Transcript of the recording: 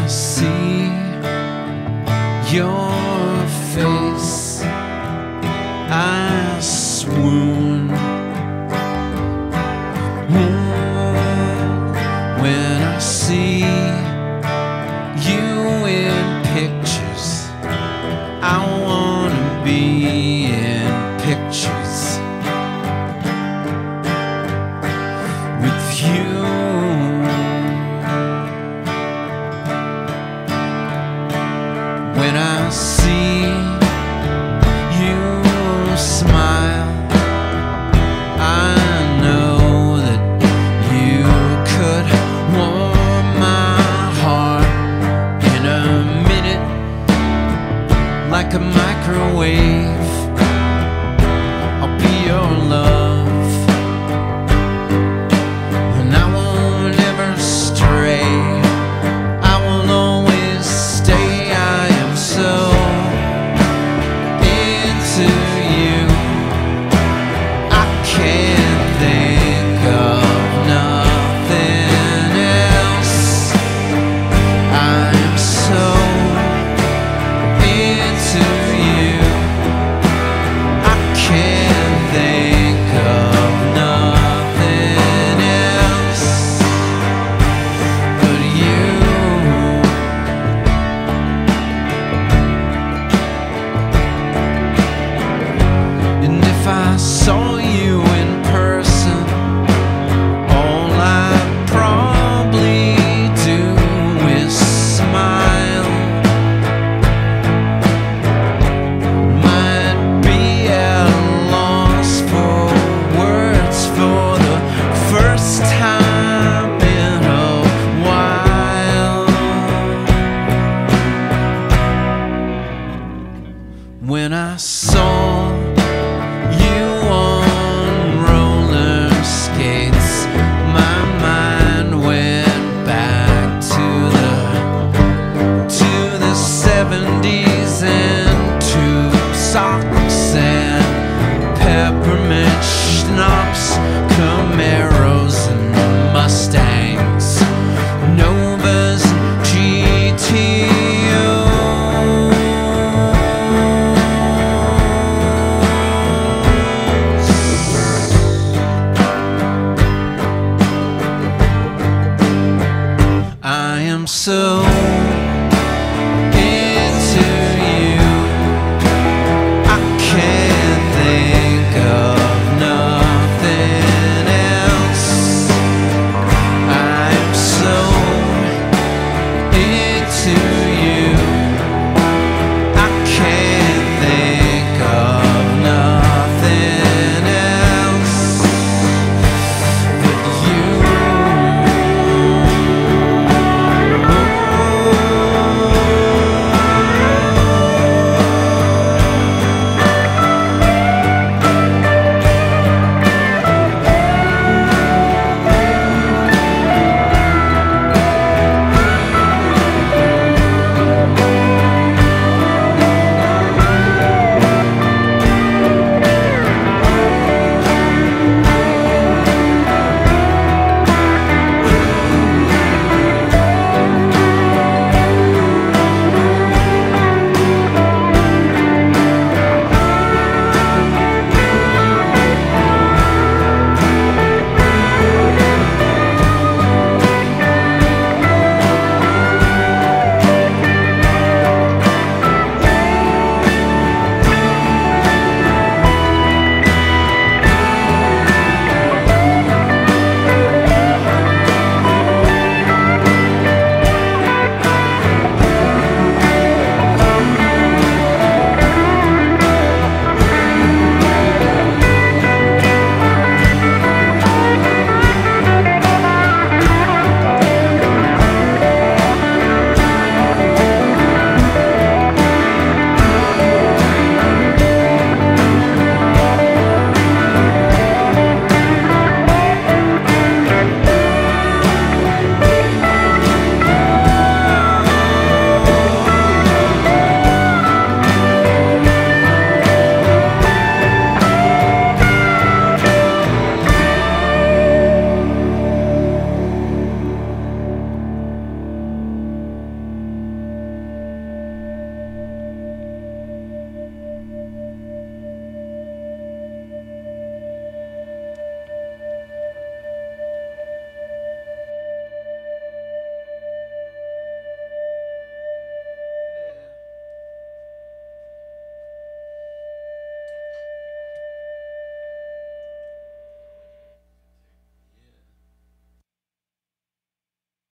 I see your face, I swoon. When I see you in pictures, I wanna be in pictures with you. When I see you smile, I know that you could warm my heart in a minute, like a microwave. I'll be your love, and I won't ever stray. I will always stay. I am so into you, I can't think of nothing else. I am so into you, I can't think of nothing else but you. And if I saw you in person, all I'd probably do is smile. Might be at a loss for words for the first time in a while. When I saw you on roller skates, my mind went back to the 70s and tube socks and peppermint schnapps, Camaros and Mustangs, Novas and GTOs. I am so